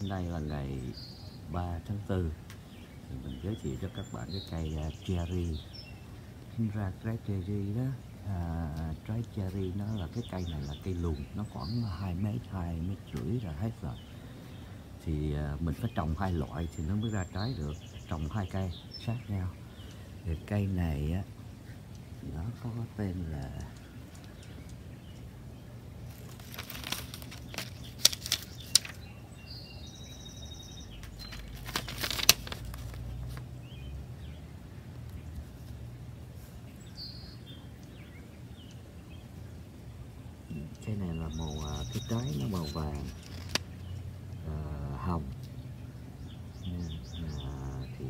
Hôm nay là ngày 3 tháng 4 thì mình giới thiệu cho các bạn cái cây cherry. Sinh ra trái cherry đó, trái cherry nó là cái cây này là cây lùn, nó khoảng 2 mét, 2 mét rưỡi là hết rồi. Thì mình phải trồng hai loại thì nó mới ra trái được, trồng hai cây sát nhau. Thì cây này á, nó có tên là cái này là màu, cái trái nó màu vàng hồng nha. Thì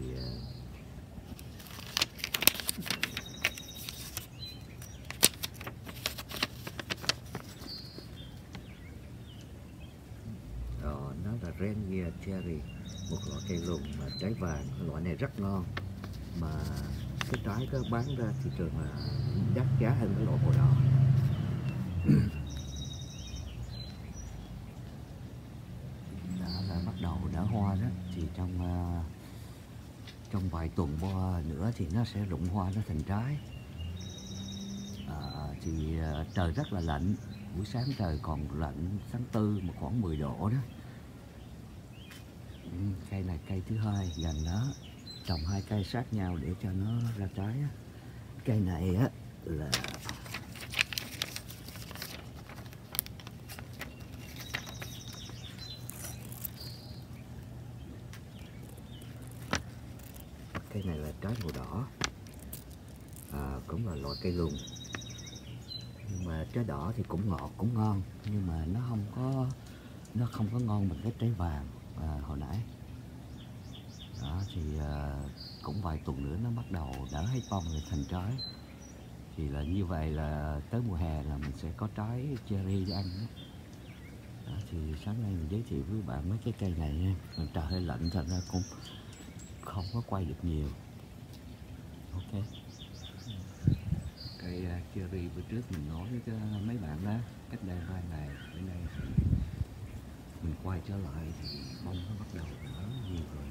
nó là Reindeer cherry, một loại cây lùn mà trái vàng. Loại này rất ngon, mà cái trái có bán ra thị trường là đắt giá hơn cái loại màu đỏ. Đã là bắt đầu nở hoa đó, thì trong vài tuần nữa thì nó sẽ rụng hoa, nó thành trái. Thì trời rất là lạnh, buổi sáng trời còn lạnh, tháng 4 mà khoảng 10 độ đó. Cây này cây thứ hai gần đó, trồng hai cây sát nhau để cho nó ra trái á. Cây này á là trái màu đỏ, cũng là loại cây lùn, nhưng mà trái đỏ thì cũng ngọt cũng ngon, nhưng mà nó không có ngon bằng cái trái vàng hồi nãy đó. Thì cũng vài tuần nữa nó bắt đầu đỡ hết bông rồi thành trái. Thì là như vậy là tới mùa hè là mình sẽ có trái cherry để ăn đó. Thì sáng nay mình giới thiệu với bạn mấy cái cây này nha. Trời hơi lạnh thành ra cũng không có quay được nhiều. Ok, cây cherry bữa trước mình nói với mấy bạn đó, cách đây 2 ngày, bữa nay thì mình quay trở lại thì bông nó bắt đầu nở nhiều rồi.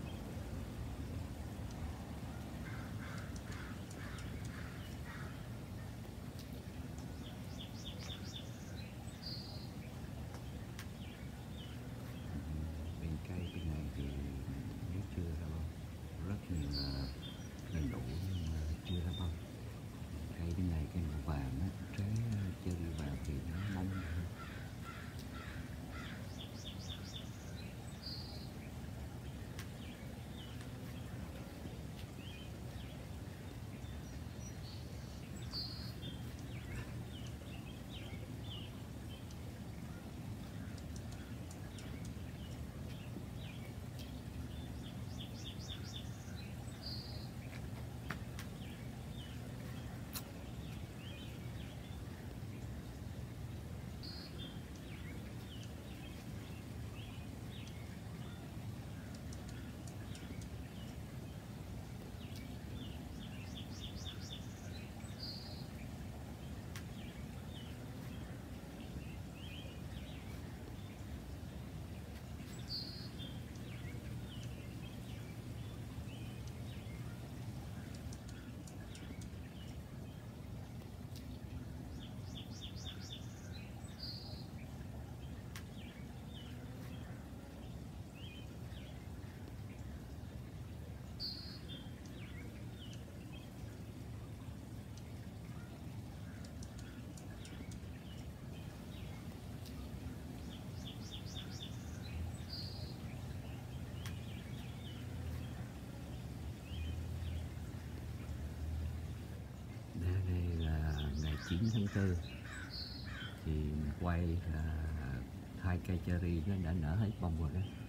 Bên cây bên này thì nó chưa ra bông, rất nhiều lên đủ nhưng mà chưa ra bông. Cây bên này cây màu vàng á, trái cherry vàng thì nó bông hơn. Đây là ngày 9 tháng 4 thì mình quay hai cây cherry nó đã nở hết bông rồi đó.